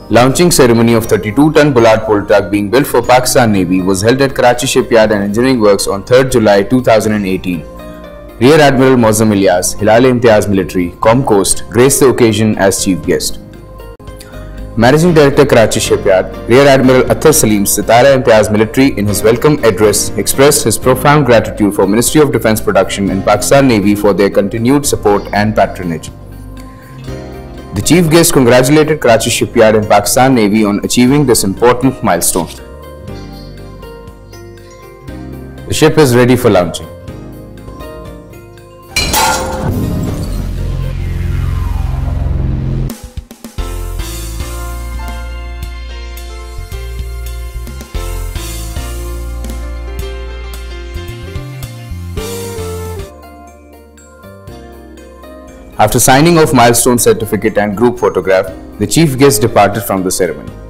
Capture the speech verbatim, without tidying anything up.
Launching ceremony of thirty-two ton Bollard Pull truck being built for Pakistan Navy was held at Karachi Shipyard and Engineering Works on third July two thousand eighteen. Rear Admiral Moazzam Ilyas H I Military, COMCOAST, graced the occasion as chief guest. Managing Director Karachi Shipyard, Rear Admiral Athar Salim Sitara Imtiaz Military in his welcome address expressed his profound gratitude for Ministry of Defence Production and Pakistan Navy for their continued support and patronage. The chief guest congratulated Karachi Shipyard and Pakistan Navy on achieving this important milestone. The ship is ready for launching. After signing off milestone certificate and group photograph, the chief guest departed from the ceremony.